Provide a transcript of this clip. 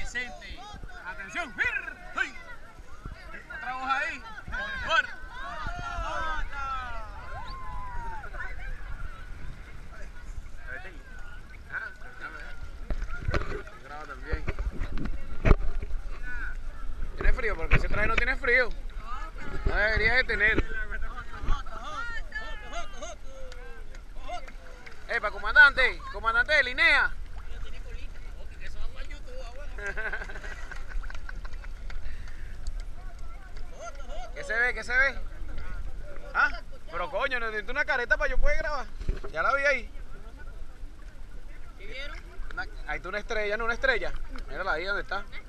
Vicente. Atención. ¡Hey! Otra voz ahí. ¡Fuerte! Graba también. Tiene frío, porque ese traje no tiene frío. No debería de tener. Epa, comandante de Linea. ¿Qué se ve? ¿Qué se ve? ¿Ah? Pero coño, necesito una careta para yo poder grabar. Ya la vi ahí. ¿Qué vieron? Ahí está una estrella, no una estrella. Mírala ahí donde está.